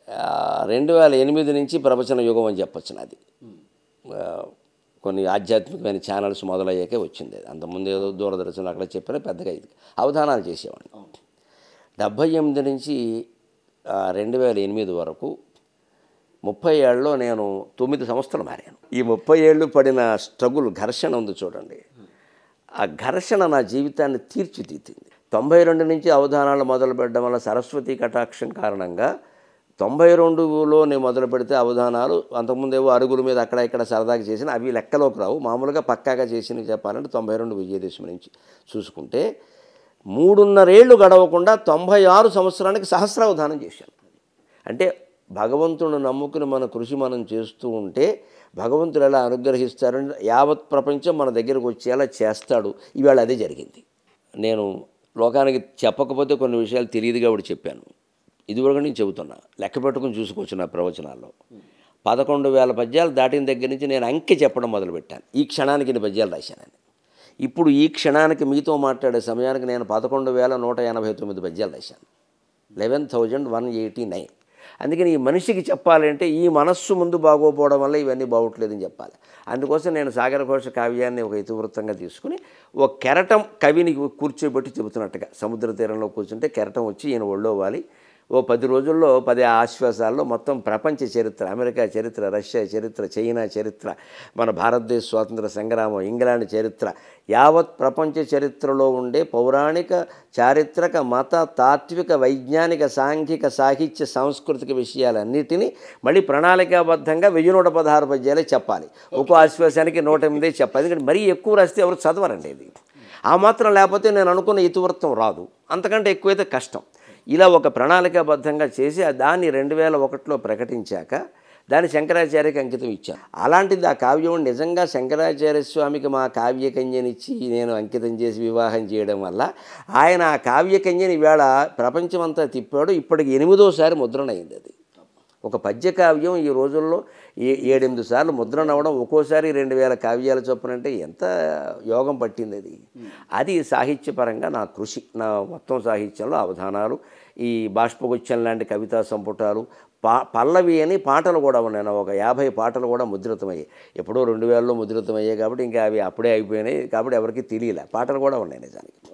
2008 నుంచి ప్రవచన యుగం అని చెప్పొచ్చు నాది. కొన్ని ఆధ్యాత్మికమైన ఛానల్స్ మొదలయ్యాకే వచ్చింది అది. అంతకుముందు ఏదో దూరదర్శన్ అక్కడ చెప్పినా పెద్దగా ఇది అవధానాలు చేసేవాడిని. 78 నుంచి 2008 వరకు 30 ఏళ్ళలో నేను 9 సంవత్సరాలు మారాను. ఈ 30 ఏళ్ళు పడిన స్ట్రగుల్, ఘర్షణ ఉంది చూడండి, ఆ ఘర్షణ నా జీవితాన్ని తీర్చిదిద్దింది. 92 నుంచి అవధానాలు మొదలు పెట్టడం వల్ల సరస్వతి కటాక్షం కారణంగా 92లో నేను మొదలు పెడితే అవధానాలు అంతకుముందేవో అరుగుల మీద అక్కడ ఇక్కడ సరదాగా చేసిన అవి లెక్కలోకి రావు. మామూలుగా పక్కాగా చేసినవి చెప్పాలంటే 92 విజయదశమి నుంచి చూసుకుంటే 3.5 ఏళ్ళు గడవకుండా 96 సంవత్సరానికి సహస్రావధానం చేశాను. అంటే భగవంతుడు నమ్ముకుని మన కృషి మనం చేస్తూ ఉంటే భగవంతుడు ఎలా అనుగ్రహిస్తారని యావత్ ప్రపంచం మన దగ్గరకు వచ్చేలా చేస్తాడు. ఇవాళ అదే జరిగింది. నేను లోకానికి చెప్పకపోతే కొన్ని విషయాలు తెలియదు కాబట్టి చెప్పాను. ఇదివరకు నేను చెబుతున్నా, లెక్క పెట్టుకుని చూసుకోవచ్చు నా ప్రవచనాల్లో. 11,000 పద్యాలు దాటిన దగ్గర నుంచి నేను అంకె చెప్పడం మొదలుపెట్టాను. ఈ క్షణానికి ఇన్ని పద్యాలు రాశానని. ఇప్పుడు ఈ క్షణానికి మీతో మాట్లాడే సమయానికి నేను 11,189 పద్యాలు రాశాను. 11,189. అందుకని ఈ మనిషికి చెప్పాలంటే ఈ మనస్సు ముందు బాగోపోవడం వల్ల ఇవన్నీ బాగోట్లేదని చెప్పాలి. అందుకోసం నేను సాగర ఘోష కావ్యాన్ని ఒక ఇతివృత్తంగా తీసుకుని ఒక కెరటం కవిని కూర్చోబెట్టి చెబుతున్నట్టుగా సముద్ర తీరంలో కూర్చుంటే కెరటం వచ్చి ఈయన ఒళ్ళో వాలి ఓ 10 రోజుల్లో 10 ఆశ్వాసాల్లో మొత్తం ప్రపంచ చరిత్ర, అమెరికా చరిత్ర, రష్యా చరిత్ర, చైనా చరిత్ర, మన భారతదేశ స్వాతంత్ర సంగ్రామం, ఇంగ్లాండ్ చరిత్ర, యావత్ ప్రపంచ చరిత్రలో ఉండే పౌరాణిక, చారిత్రక, మత, తాత్విక, వైజ్ఞానిక, సాంఘిక, సాహిత్య, సాంస్కృతిక విషయాలన్నిటినీ మళ్ళీ ప్రణాళికాబద్ధంగా 1116 పద్యాలే చెప్పాలి. ఒక్కో ఆశ్వాసానికి 108 చెప్పాలి. ఎందుకంటే మరీ ఎక్కువ రాస్తే ఎవరు చదవరండి. ఇది ఆ మాత్రం లేకపోతే నేను అనుకున్న ఇతివృత్తం రాదు. అంతకంటే ఎక్కువైతే కష్టం. ఇలా ఒక ప్రణాళికాబద్ధంగా చేసి దాన్ని 2001లో ప్రకటించాక దాన్ని శంకరాచార్యకి అంకితం ఇచ్చాను. అలాంటిది ఆ కావ్యం నిజంగా శంకరాచార్య స్వామికి మా కావ్యకన్యనిచ్చి నేను అంకితం చేసి వివాహం చేయడం వల్ల ఆయన ఆ కావ్యకన్యని ఇవాళ ప్రపంచమంతా తిప్పాడు. ఇప్పటికి 8వ ముద్రణ అయింది. అది ఒక పద్యకావ్యం ఈ రోజుల్లో 7-8 సార్లు ముద్రణ అవ్వడం, ఒక్కోసారి 2000 కావ్యాల చొప్పునంటే ఎంత యోగం పట్టింది. అది సాహిత్యపరంగా నా కృషి. నా మొత్తం సాహిత్యంలో అవధానాలు, ఈ బాష్పగుచ్చం లాంటి కవితా సంపుటాలు, పల్లవి అని పాటలు కూడా ఉన్నాయి. ఒక 50 పాటలు కూడా ముద్రితమయ్యాయి. ఎప్పుడో 2000లో ముద్రితమయ్యాయి కాబట్టి ఇంకా అవి అప్పుడే అయిపోయినాయి కాబట్టి ఎవరికి తెలియలే. పాటలు కూడా ఉన్నాయి నిజానికి.